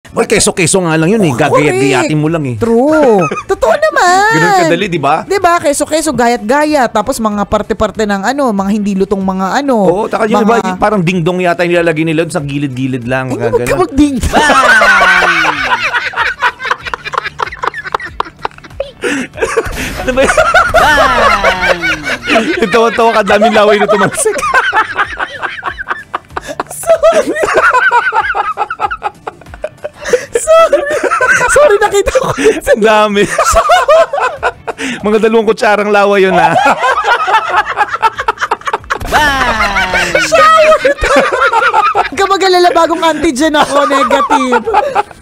Oy, keso-keso nga lang yun eh. Gagayat-gayatin mo lang eh. True. Totoo naman. Ganun kadali, di ba? Di ba? Keso-keso, gayat-gayat. Tapos mga parte-parte ng mga hindi lutong mga Oo, taka yun, diba? Parang dingdong yata yung nilalagay nila sa gilid-gilid lang. Hindi mo ka mag-dingdong. Ano ba yun? Itawa-tawa ka, daming laway na tumagsik. Sorry, nakita ko. Ang dami. Mga 2 kutsarang lawa yun ha. Shower! Huwag ka mag-alala, bagong antigen ako, negative.